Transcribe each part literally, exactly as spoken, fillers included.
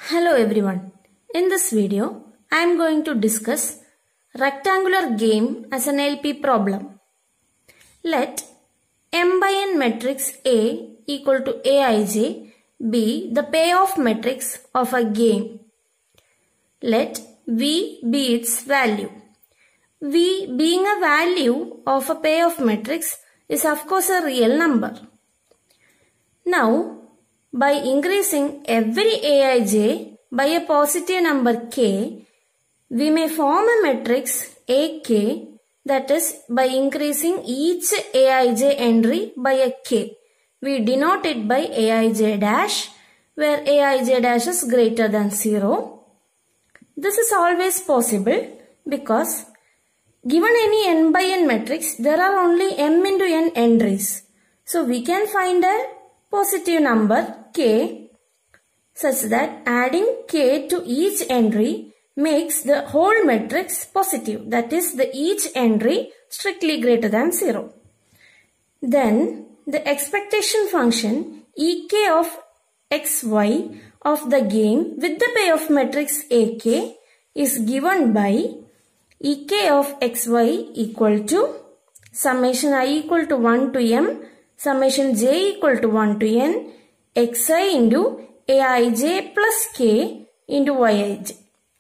Hello everyone. In this video, I am going to discuss rectangular game as an L P problem. Let M by N matrix A equal to Aij be the payoff matrix of a game. Let V be its value. V being a value of a payoff matrix is of course a real number. Now, by increasing every Aij by a positive number k, we may form a matrix A K, that is, by increasing each Aij entry by a k. We denote it by Aij dash, where Aij dash is greater than zero. This is always possible because given any n by n matrix, there are only m into n entries. So we can find a positive number k such that adding k to each entry makes the whole matrix positive, that is, the each entry strictly greater than zero. Then the expectation function ek of xy of the game with the payoff matrix ak is given by ek of xy equal to summation I equal to one to m summation j equal to one to n xi into aij plus k into yij.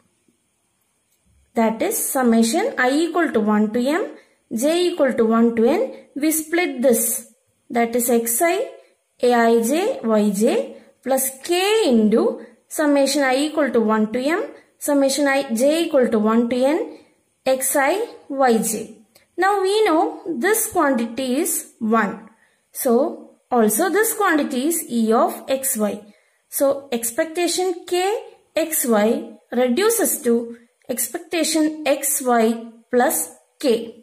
That is summation I equal to one to m, j equal to one to n. We split this. That is xi, aij, yj plus k into summation I equal to one to m, summation I, j equal to one to n, xi, yj. Now we know this quantity is one. So also this quantity is E of xy. So expectation k xy reduces to expectation xy plus k.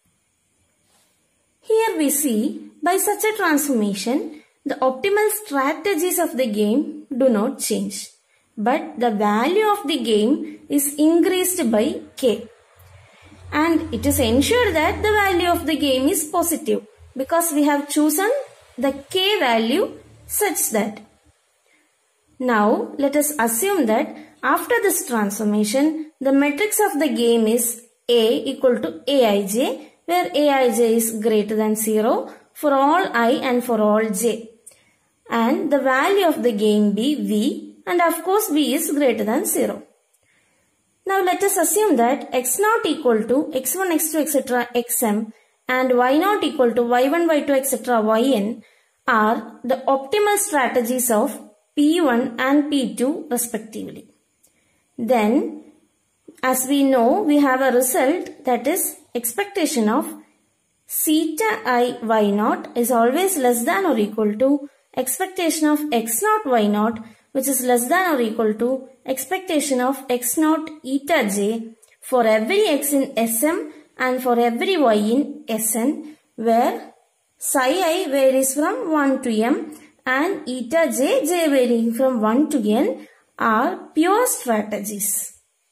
Here we see by such a transformation, the optimal strategies of the game do not change, but the value of the game is increased by k. And it is ensured that the value of the game is positive because we have chosen the k value such that. Now let us assume that after this transformation, the matrix of the game is A equal to Aij, where Aij is greater than zero for all I and for all j. And the value of the game be V, and of course V is greater than zero. Now let us assume that x naught equal to x one, x two, et cetera xm and y naught equal to y one, y two, et cetera yn are the optimal strategies of P one and P two respectively. Then, as we know, we have a result, that is expectation of theta I y naught is always less than or equal to expectation of x naught y naught, which is less than or equal to expectation of x naught eta j for every x in Sm and for every y in Sn, where psi I varies from one to m and eta j, j varying from one to n are pure strategies.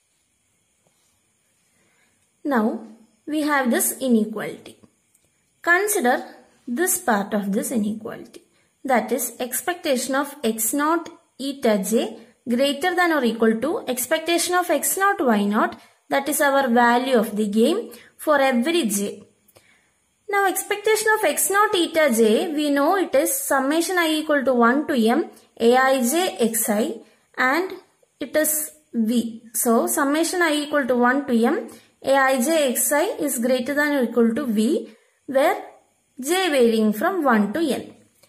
Now we have this inequality. Consider this part of this inequality, that is expectation of x naught eta j greater than or equal to expectation of x naught y naught, that is our value of the game for every j. Now expectation of x naught eta j, we know it is summation I equal to one to m aij xi and it is v. So summation I equal to one to m aij xi is greater than or equal to v, where j varying from one to n.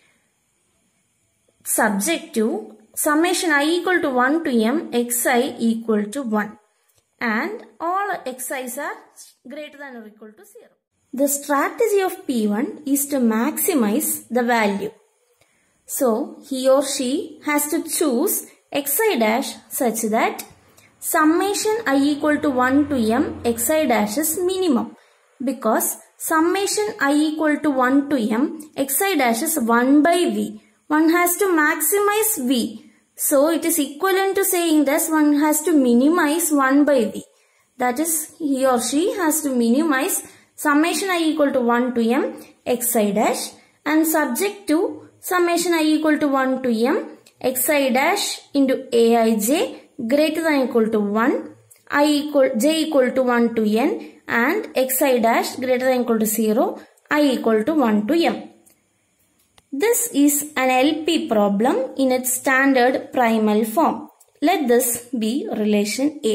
Subject to summation I equal to one to m xi equal to one and all xi's are greater than or equal to zero. The strategy of P one is to maximize the value. So he or she has to choose xi dash such that summation I equal to one to m xi dash is minimum, because summation I equal to one to m xi dash is one by v. One has to maximize v. So it is equivalent to saying that one has to minimize one by v. That is, he or she has to minimize summation I equal to one to m xi dash and subject to summation I equal to one to m xi dash into aij greater than or equal to one, I equal j equal to one to n, and xi dash greater than or equal to zero, I equal to one to m. This is an L P problem in its standard primal form. Let this be relation A.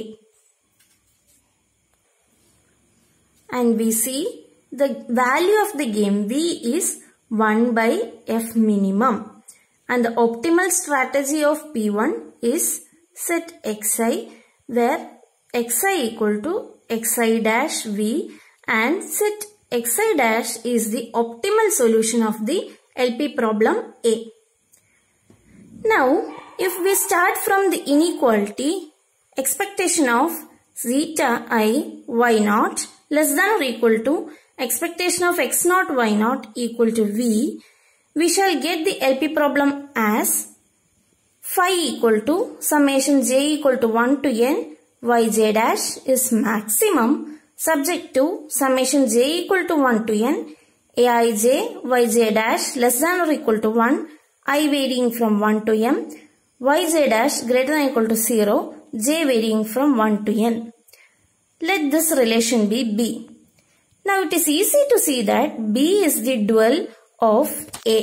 And we see the value of the game V is one by f minimum. And the optimal strategy of P one is set xi where xi equal to xi dash v, and set xi dash is the optimal solution of the L P problem A. Now, if we start from the inequality, expectation of zeta I y naught less than or equal to expectation of x naught y naught equal to v, we shall get the L P problem as phi equal to summation j equal to one to n yj dash is maximum subject to summation j equal to one to n aij yj dash less than or equal to one, I varying from one to m, yj dash greater than or equal to zero, j varying from one to n. Let this relation be B. Now it is easy to see that B is the dual of A.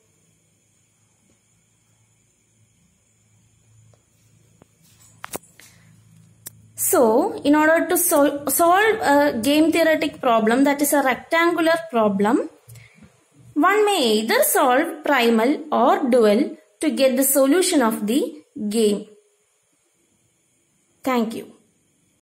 So, in order to sol solve a game theoretic problem, that is a rectangular problem, one may either solve primal or dual to get the solution of the game. Thank you.